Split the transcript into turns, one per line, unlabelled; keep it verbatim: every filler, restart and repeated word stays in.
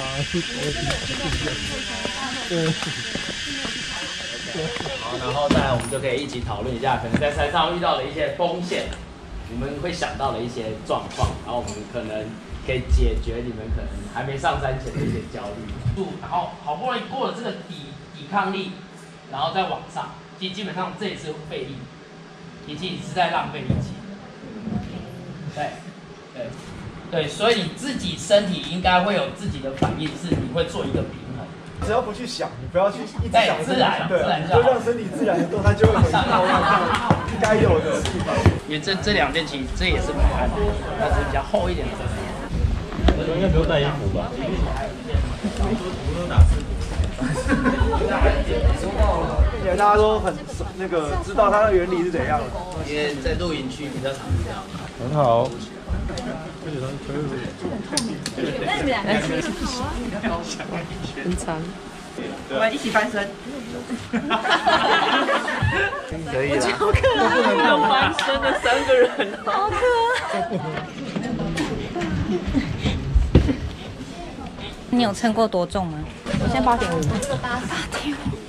好，然后再来我们就可以一起讨论一下，可能在山上遇到的一些风险，你们会想到的一些状况，然后我们可能可以解决你们可能还没上山前的一些焦虑。然后好不容易过了这个抵抵抗力，然后再往上，其实基本上这也是费力，以及你是在浪费力气。对，对，对，所以你自己身体应该会有自己的反应，是你会做一个平衡。
只要不去想，你不要去一直想，
自然，
对，
自然
就让身体自然的动，它就会回到它该有的地方。
因为这这两件其实这也是排汗，但是比较厚一点的。
应该不用带衣服吧？
而且大家都很那个知道它的原理是怎样的。
因为在露营区比较常这样。
很好。
那你们两个很长，
我们一起翻身。
可以
我超可爱，要翻身的三个人，好可爱。
你有称过多重吗？
我现在八点五。
八点五。